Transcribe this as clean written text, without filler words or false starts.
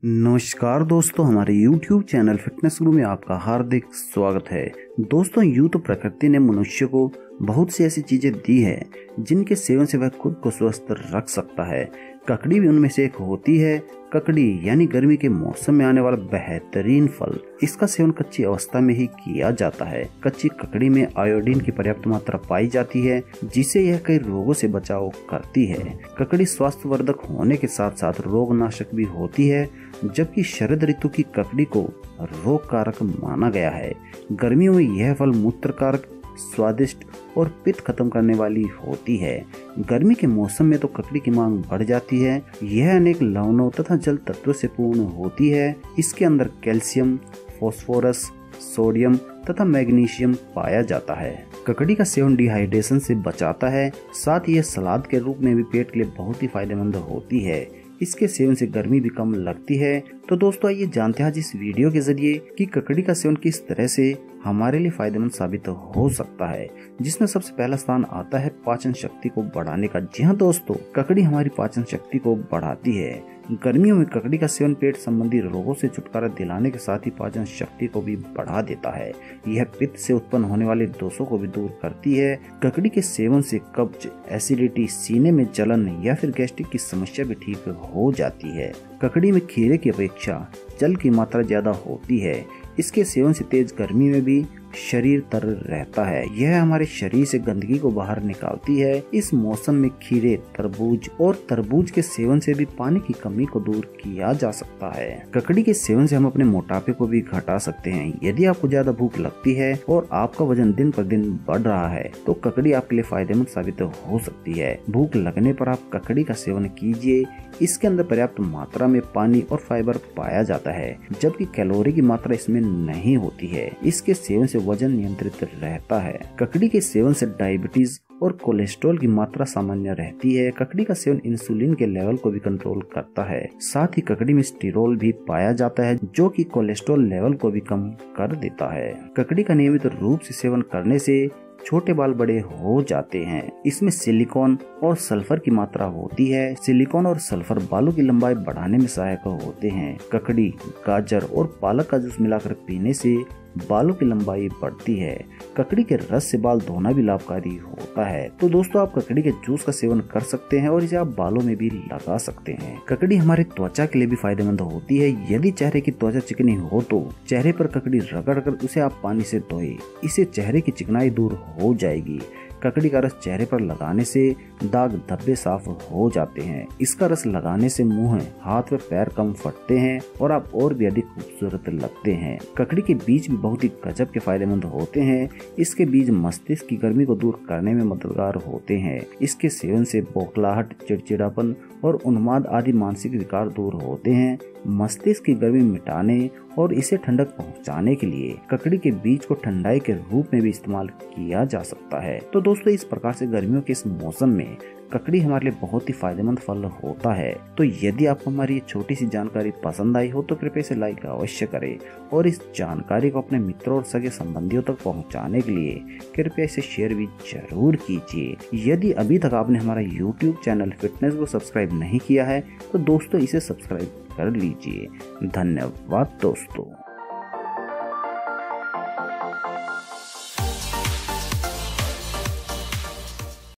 नमस्कार दोस्तों, हमारे YouTube चैनल फिटनेस गुरु में आपका हार्दिक स्वागत है। दोस्तों, यूं तो प्रकृति ने मनुष्य को बहुत सी ऐसी चीजें दी है जिनके सेवन से वह खुद को स्वस्थ रख सकता है। ककड़ी भी उनमें से एक होती है। ककड़ी यानी गर्मी के मौसम में आने वाला बेहतरीन फल। इसका सेवन कच्ची अवस्था में ही किया जाता है। कच्ची ककड़ी में आयोडीन की पर्याप्त मात्रा पाई जाती है, जिससे यह कई रोगों से बचाव करती है। ककड़ी स्वास्थ्यवर्धक होने के साथ साथ रोगनाशक भी होती है, जबकि शरद ऋतु की ककड़ी को रोग कारक माना गया है। गर्मियों में यह फल मूत्रकारक, स्वादिष्ट और पित्त खत्म करने वाली होती है। गर्मी के मौसम में तो ककड़ी की मांग बढ़ जाती है। यह अनेक लवणों तथा जल तत्वों से पूर्ण होती है। इसके अंदर कैल्शियम, फास्फोरस, सोडियम तथा मैग्नीशियम पाया जाता है। ककड़ी का सेवन डिहाइड्रेशन से बचाता है। साथ ही यह सलाद के रूप में भी पेट के लिए बहुत ही फायदेमंद होती है। इसके सेवन से गर्मी भी कम लगती है। तो दोस्तों, आइए जानते हैं आज इस वीडियो के जरिए कि ककड़ी का सेवन किस तरह से हमारे लिए फायदेमंद साबित हो सकता है, जिसमें सबसे पहला स्थान आता है पाचन शक्ति को बढ़ाने का। जी हाँ दोस्तों, ककड़ी हमारी पाचन शक्ति को बढ़ाती है। गर्मियों में ककड़ी का सेवन पेट संबंधी रोगों से छुटकारा दिलाने के साथ ही पाचन शक्ति को भी बढ़ा देता है। यह पित्त से उत्पन्न होने वाले दोषों को भी दूर करती है। ककड़ी के सेवन से कब्ज, एसिडिटी, सीने में जलन या फिर गैस्ट्रिक की समस्या भी ठीक हो जाती है। ककड़ी में खीरे की अपेक्षा जल की मात्रा ज्यादा होती है। इसके सेवन से तेज गर्मी में भी शरीर तर रहता है। यह हमारे शरीर से गंदगी को बाहर निकालती है। इस मौसम में खीरे, तरबूज के सेवन से भी पानी की कमी को दूर किया जा सकता है। ककड़ी के सेवन से हम अपने मोटापे को भी घटा सकते हैं। यदि आपको ज्यादा भूख लगती है और आपका वजन दिन पर दिन बढ़ रहा है तो ककड़ी आपके लिए फायदेमंद साबित हो सकती है। भूख लगने पर आप ककड़ी का सेवन कीजिए। इसके अंदर पर्याप्त मात्रा में पानी और फाइबर पाया जाता है, जबकि कैलोरी की मात्रा इसमें नहीं होती है। इसके सेवन से वजन नियंत्रित रहता है। ककड़ी के सेवन से डायबिटीज और कोलेस्ट्रॉल की मात्रा सामान्य रहती है। ककड़ी का सेवन इंसुलिन के लेवल को भी कंट्रोल करता है। साथ ही ककड़ी में स्टीरोल भी पाया जाता है, जो कि कोलेस्ट्रॉल लेवल को भी कम कर देता है। ककड़ी का नियमित रूप से सेवन करने से छोटे बाल बड़े हो जाते हैं। इसमें सिलिकॉन और सल्फर की मात्रा होती है। सिलिकॉन और सल्फर बालों की लंबाई बढ़ाने में सहायक होते हैं। ककड़ी, गाजर और पालक का जूस मिलाकर पीने से बालों की लंबाई बढ़ती है। ककड़ी के रस से बाल धोना भी लाभकारी होता है। तो दोस्तों, आप ककड़ी के जूस का सेवन कर सकते हैं और इसे आप बालों में भी लगा सकते हैं। ककड़ी हमारी त्वचा के लिए भी फायदेमंद होती है। यदि चेहरे की त्वचा चिकनी हो तो चेहरे पर ककड़ी रगड़कर उसे आप पानी से धोएं। इससे चेहरे की चिकनाई दूर हो जाएगी। ककड़ी का रस चेहरे पर लगाने से दाग धब्बे साफ हो जाते हैं। इसका रस लगाने से मुंह, हाथ व पैर कम फटते हैं और आप और भी अधिक खूबसूरत लगते हैं। ककड़ी के बीज भी बहुत ही गजब के फायदेमंद होते हैं। इसके बीज मस्तिष्क की गर्मी को दूर करने में मददगार होते हैं। इसके सेवन से बौखलाहट, चिड़चिड़ापन और उन्माद आदि मानसिक विकार दूर होते हैं। मस्तिष्क की गर्मी मिटाने और इसे ठंडक पहुंचाने के लिए ककड़ी के बीज को ठंडाई के रूप में भी इस्तेमाल किया जा सकता है। तो दोस्तों, इस प्रकार से गर्मियों के इस मौसम में ककड़ी हमारे लिए बहुत ही फायदेमंद फल होता है। तो यदि आपको हमारी ये छोटी सी जानकारी पसंद आई हो तो कृपया इसे लाइक अवश्य करें और इस जानकारी को अपने मित्रों और सगे संबंधियों तक पहुंचाने के लिए कृपया इसे शेयर भी जरूर कीजिए। यदि अभी तक आपने हमारा YouTube चैनल फिटनेस को सब्सक्राइब नहीं किया है तो दोस्तों इसे सब्सक्राइब कर लीजिए। धन्यवाद दोस्तों।